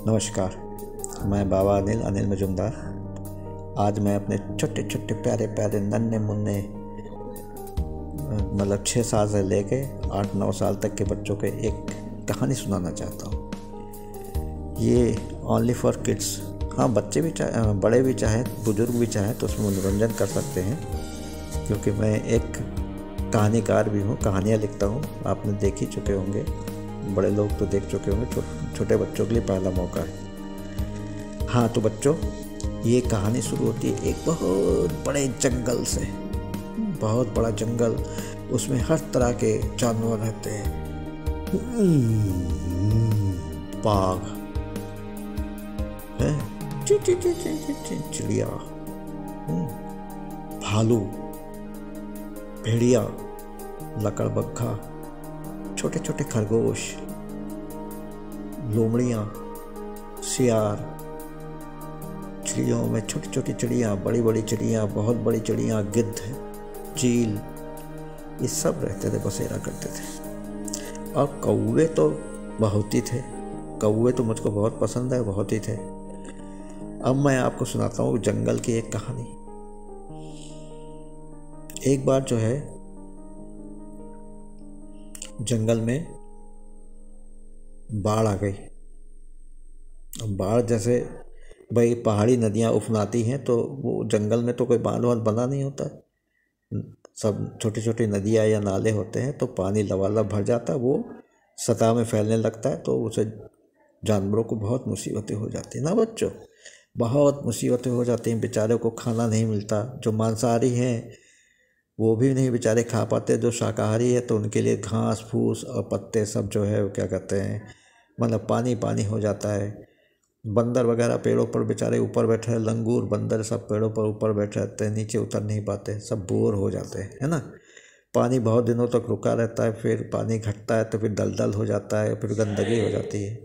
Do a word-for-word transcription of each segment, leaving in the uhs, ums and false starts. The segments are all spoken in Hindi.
नमस्कार। मैं बाबा अनिल अनिल मजुमदार। आज मैं अपने छोटे छोटे प्यारे प्यारे नन्हे मुन्ने मतलब छः साल से लेके आठ नौ साल तक के बच्चों के एक कहानी सुनाना चाहता हूँ। ये ओनली फॉर किड्स। हाँ, बच्चे भी चाहे, बड़े भी चाहें, बुजुर्ग भी चाहें तो उसमें मनोरंजन कर सकते हैं, क्योंकि मैं एक कहानीकार भी हूँ, कहानियाँ लिखता हूँ। आपने देख ही चुके होंगे, बड़े लोग तो देख चुके होंगे, छो, छोटे बच्चों के लिए पहला मौका है। हाँ तो बच्चों, ये कहानी शुरू होती है एक बहुत बड़े जंगल से। बहुत बड़ा जंगल, उसमें हर तरह के जानवर रहते हैं। बाघ है, चिड़िया, भालू, भेड़िया, लकड़बग्घा, छोटे छोटे खरगोश, लोमड़ियाँ, सियार, चिड़ियों में छोटी छोटी चिड़ियाँ, बड़ी बड़ी चिड़ियाँ, बहुत बड़ी चिड़ियाँ, गिद्ध, चील, ये सब रहते थे, बसेरा करते थे। और कौवे तो बहुत ही थे। कौवे तो मुझको बहुत पसंद है, बहुत ही थे। अब मैं आपको सुनाता हूँ जंगल की एक कहानी। एक बार जो है जंगल में बाढ़ आ गई। अब बाढ़ जैसे भाई पहाड़ी नदियाँ उफनाती हैं, तो वो जंगल में तो कोई बांध वांध बना नहीं होता। सब छोटी छोटी नदियाँ या नाले होते हैं, तो पानी लबालब भर जाता है, वो सतह में फैलने लगता है, तो उसे जानवरों को बहुत मुसीबतें हो जाती हैं ना बच्चों, बहुत मुसीबतें हो जाती हैं। बेचारों को खाना नहीं मिलता। जो मांसाहारी हैं वो भी नहीं बेचारे खा पाते। जो शाकाहारी है तो उनके लिए घास फूस और पत्ते सब जो है वो क्या कहते हैं, मतलब पानी पानी हो जाता है। बंदर वगैरह पेड़ों पर बेचारे ऊपर बैठे हैं, लंगूर बंदर सब पेड़ों पर ऊपर बैठे रहते हैं, नीचे उतर नहीं पाते, सब बोर हो जाते हैं, है ना। पानी बहुत दिनों तक रुका रहता है, फिर पानी घटता है तो फिर दलदल हो जाता है, फिर गंदगी हो जाती है,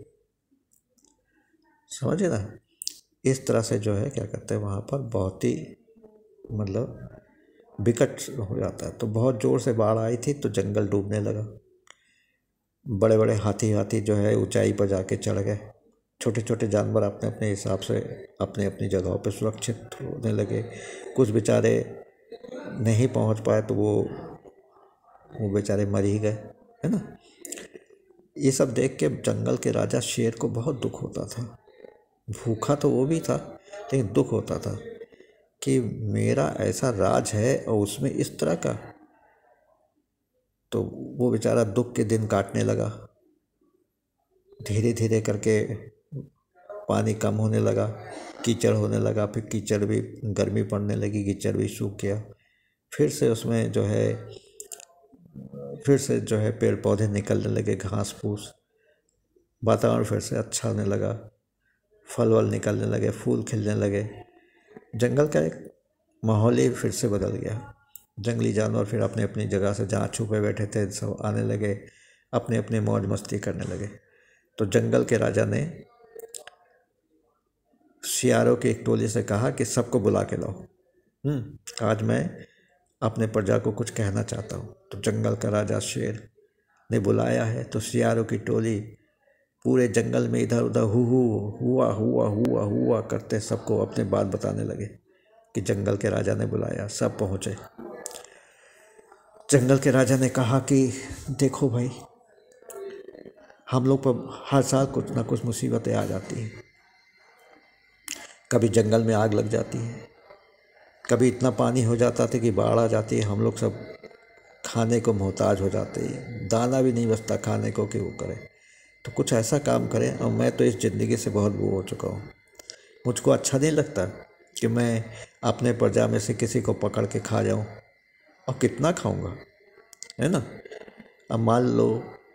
समझे ना। इस तरह से जो है क्या कहते हैं वहाँ पर बहुत ही मतलब विकट हो जाता है। तो बहुत ज़ोर से बाढ़ आई थी, तो जंगल डूबने लगा। बड़े बड़े हाथी हाथी जो है ऊंचाई पर जाके चढ़ गए। छोटे छोटे जानवर अपने अपने हिसाब से अपनी अपनी जगहों पर सुरक्षित होने लगे। कुछ बेचारे नहीं पहुंच पाए तो वो वो बेचारे मर ही गए, है ना। ये सब देख के जंगल के राजा शेर को बहुत दुख होता था। भूखा तो वो भी था, लेकिन दुख होता था कि मेरा ऐसा राज है और उसमें इस तरह का। तो वो बेचारा दुख के दिन काटने लगा। धीरे धीरे करके पानी कम होने लगा, कीचड़ होने लगा, फिर कीचड़ भी, गर्मी पड़ने लगी, कीचड़ भी सूख गया। फिर से उसमें जो है फिर से जो है पेड़ पौधे निकलने लगे, घास फूस, वातावरण फिर से अच्छा होने लगा, फल वल निकलने लगे, फूल खिलने लगे। जंगल का एक माहौल ही फिर से बदल गया। जंगली जानवर फिर अपने अपनी जगह से जहाँ छुपे बैठे थे सब आने लगे, अपने अपने मौज मस्ती करने लगे। तो जंगल के राजा ने सियारों की एक टोली से कहा कि सबको बुला के लाओ, हम्म आज मैं अपने प्रजा को कुछ कहना चाहता हूँ। तो जंगल का राजा शेर ने बुलाया है, तो सियारों की टोली पूरे जंगल में इधर उधर हु हु हुआ हुआ हुआ हुआ करते सबको अपनी बात बताने लगे कि जंगल के राजा ने बुलाया। सब पहुँचे। जंगल के राजा ने कहा कि देखो भाई, हम लोग पर हर साल कुछ ना कुछ मुसीबतें आ जाती हैं। कभी जंगल में आग लग जाती है, कभी इतना पानी हो जाता था कि बाढ़ आ जाती है, हम लोग सब खाने को मोहताज हो जाते हैं, दाना भी नहीं बचता खाने को कि वो करें। तो कुछ ऐसा काम करें। और मैं तो इस ज़िंदगी से बहुत बोर हो चुका हूँ। मुझको अच्छा नहीं लगता कि मैं अपने प्रजा में से किसी को पकड़ के खा जाऊँ, और कितना खाऊंगा, है ना। अब मान लो,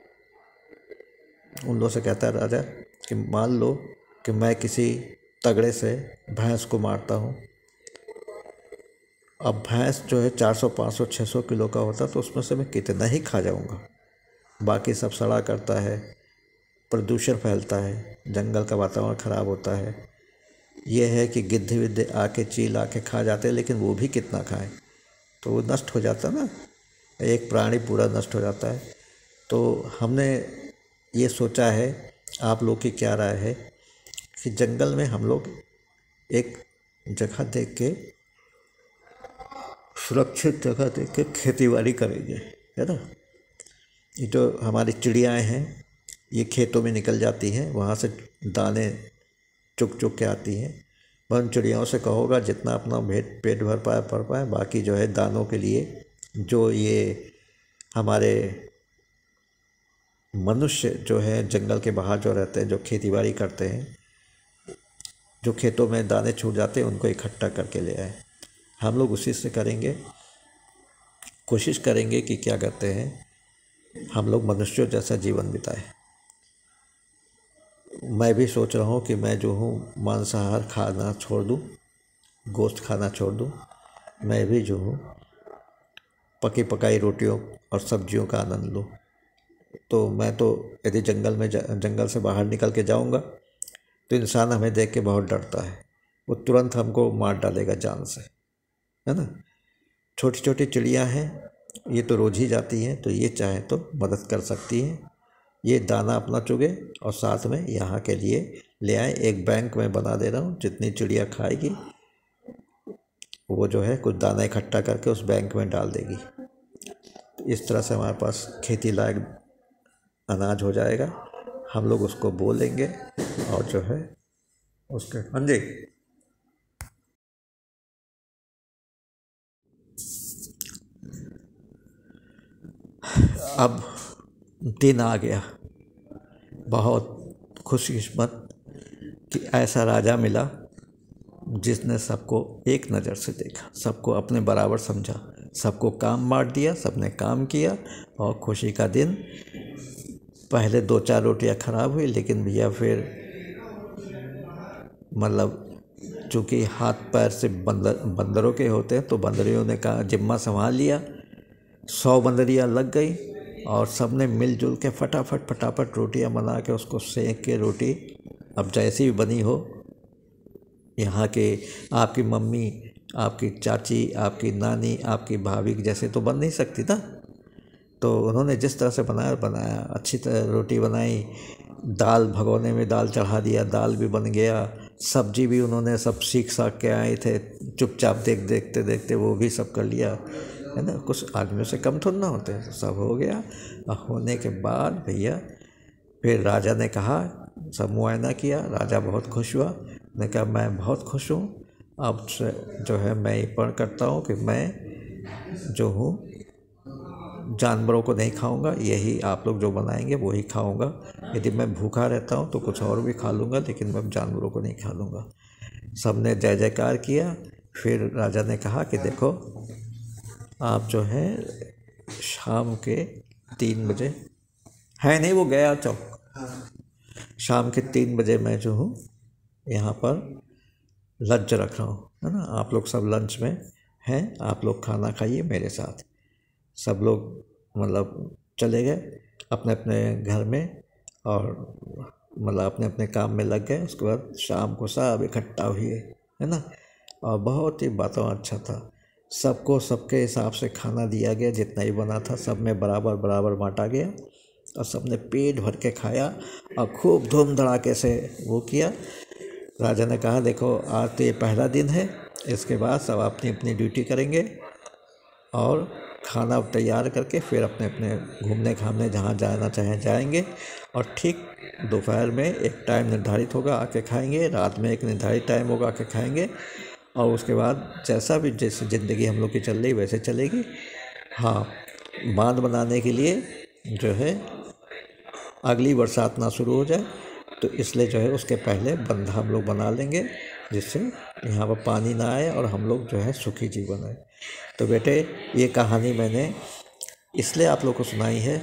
उन लोगों से कहता है राजा कि मान लो कि मैं किसी तगड़े से भैंस को मारता हूँ। अब भैंस जो है चार सौ पाँच सौ छः सौ किलो का होता, तो उसमें से मैं कितना ही खा जाऊँगा। बाकी सब सड़ा करता है, प्रदूषण फैलता है, जंगल का वातावरण ख़राब होता है। ये है कि गिद्ध विद्ध आके चील आके खा जाते हैं, लेकिन वो भी कितना खाएं, तो वो नष्ट हो जाता ना, एक प्राणी पूरा नष्ट हो जाता है। तो हमने ये सोचा है, आप लोग की क्या राय है कि जंगल में हम लोग एक जगह देख के, सुरक्षित जगह देख के खेती बाड़ी करेंगे, है ना। ये जो हमारी चिड़ियाएँ हैं ये खेतों में निकल जाती हैं, वहाँ से दाने चुग चुग के आती हैं। मैं उन चिड़ियाओं से कहूँगा जितना अपना पेट पेट भर पाए भर पाए, बाकी जो है दानों के लिए जो ये हमारे मनुष्य जो है जंगल के बाहर जो रहते हैं, जो खेती बाड़ी करते हैं, जो खेतों में दाने छूट जाते हैं, उनको इकट्ठा करके ले आए। हम लोग उसी से करेंगे, कोशिश करेंगे कि क्या कहते हैं हम लोग मनुष्यों जैसा जीवन बिताएं। मैं भी सोच रहा हूँ कि मैं जो हूँ मांसाहार खाना छोड़ दूँ, गोश्त खाना छोड़ दूँ। मैं भी जो हूँ पकी पकाई रोटियों और सब्जियों का आनंद लूँ। तो मैं तो यदि जंगल में जंगल से बाहर निकल के जाऊँगा तो इंसान हमें देख के बहुत डरता है, वो तुरंत हमको मार डालेगा जान से, है ना। छोटी छोटी चिड़िया हैं, ये तो रोज़ ही जाती हैं, तो ये चाहे तो मदद कर सकती हैं। ये दाना अपना चुगे और साथ में यहाँ के लिए ले आए। एक बैंक में बना दे रहा हूँ, जितनी चिड़िया खाएगी वो जो है कुछ दाना इकट्ठा करके उस बैंक में डाल देगी। इस तरह से हमारे पास खेती लायक अनाज हो जाएगा। हम लोग उसको बो लेंगे और जो है उसके हाँ जी अब दिन आ गया। बहुत खुशकिस्मत कि ऐसा राजा मिला जिसने सबको एक नज़र से देखा, सबको अपने बराबर समझा, सबको काम बांट दिया, सबने काम किया और खुशी का दिन। पहले दो चार रोटियां खराब हुई, लेकिन भैया फिर मतलब चूँकि हाथ पैर से बंदर बंदरों के होते हैं, तो बंदरियों ने कहा जिम्मा संभाल लिया। सौ बंदरियां लग गई और सब ने मिलजुल के फटाफट फटाफट रोटियां बना के उसको सेक के रोटी, अब जैसी भी बनी हो, यहाँ के आपकी मम्मी, आपकी चाची, आपकी नानी, आपकी भाभी जैसे तो बन नहीं सकती ना। तो उन्होंने जिस तरह से बनाया बनाया अच्छी तरह रोटी बनाई। दाल भगोने में दाल चढ़ा दिया, दाल भी बन गया। सब्जी भी उन्होंने सब सीख साख के आए थे, चुपचाप देख देखते देखते वो भी सब कर लिया, है ना। कुछ आदमियों से कम थोड़ा ना होते, तो सब हो गया। और होने के बाद भैया फिर राजा ने कहा, सब मुआयना किया, राजा बहुत खुश हुआ। ने कहा मैं बहुत खुश हूँ, अब से जो है मैं ये प्रण करता हूँ कि मैं जो हूँ जानवरों को नहीं खाऊंगा, यही आप लोग जो बनाएंगे वही खाऊंगा। यदि मैं भूखा रहता हूँ तो कुछ और भी खा लूँगा, लेकिन मैं जानवरों को नहीं खा लूँगा। सब ने जय जयकार किया। फिर राजा ने कहा कि देखो आप जो है शाम के तीन बजे है नहीं, वो गया चौक, शाम के तीन बजे मैं जो हूँ यहाँ पर लंच रख रहा हूँ, है ना। आप लोग सब लंच में हैं, आप लोग खाना खाइए मेरे साथ। सब लोग मतलब चले गए अपने अपने घर में और मतलब अपने अपने काम में लग गए। उसके बाद शाम को सब इकट्ठा हुए, है ना। और बहुत ही बातों अच्छा था, सबको सबके हिसाब से खाना दिया गया, जितना ही बना था सब में बराबर बराबर बांटा गया और सबने पेट भर के खाया और खूब धूम धड़ाके से वो किया। राजा ने कहा देखो आज तो ये पहला दिन है, इसके बाद सब अपनी अपनी ड्यूटी करेंगे और खाना तैयार करके फिर अपने अपने घूमने घामने जहाँ जाना चाहें जाएंगे। और ठीक दोपहर में एक टाइम निर्धारित होगा, आके खाएंगे। रात में एक निर्धारित टाइम होगा, आके खाएंगे। और उसके बाद जैसा भी जैसे ज़िंदगी हम लोग की चल रही वैसे चलेगी। हाँ, बांध बनाने के लिए जो है अगली बरसात ना शुरू हो जाए, तो इसलिए जो है उसके पहले बंधा हम लोग बना लेंगे, जिससे यहाँ पर पानी ना आए और हम लोग जो है सुखी जीवन है। तो बेटे ये कहानी मैंने इसलिए आप लोग को सुनाई है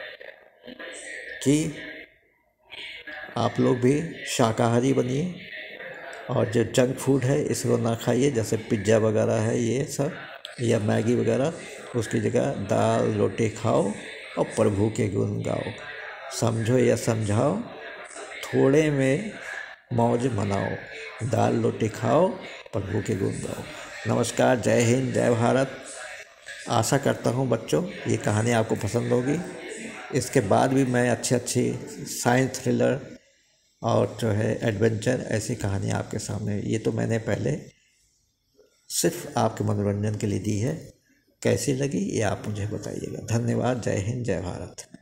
कि आप लोग भी शाकाहारी बनिए और जो जंक फूड है इसको ना खाइए, जैसे पिज्ज़ा वगैरह है ये सब या मैगी वगैरह, उसकी जगह दाल रोटी खाओ और प्रभु के गुण गाओ। समझो या समझाओ, थोड़े में मौज मनाओ, दाल रोटी खाओ, प्रभु के गुण गाओ। नमस्कार, जय हिंद, जय भारत। आशा करता हूँ बच्चों ये कहानी आपको पसंद होगी। इसके बाद भी मैं अच्छी अच्छी साइंस थ्रिलर और जो है एडवेंचर ऐसी कहानियाँ आपके सामने, ये तो मैंने पहले सिर्फ आपके मनोरंजन के लिए दी है। कैसी लगी ये आप मुझे बताइएगा। धन्यवाद। जय हिंद, जय भारत।